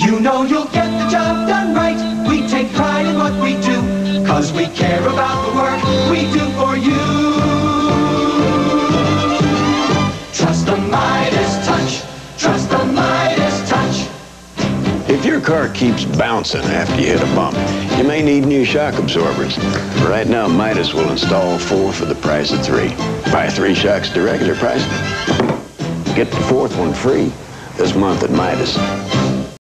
You know you'll get the job done right. We take pride in what we do, 'cause we care about the work we do for you. Trust the Midas Touch. Trust the Midas Touch. If your car keeps bouncing after you hit a bump, you may need new shock absorbers. Right now, Midas will install 4 for the price of 3. Buy 3 shocks at the regular price. Get the 4th one free this month at Midas.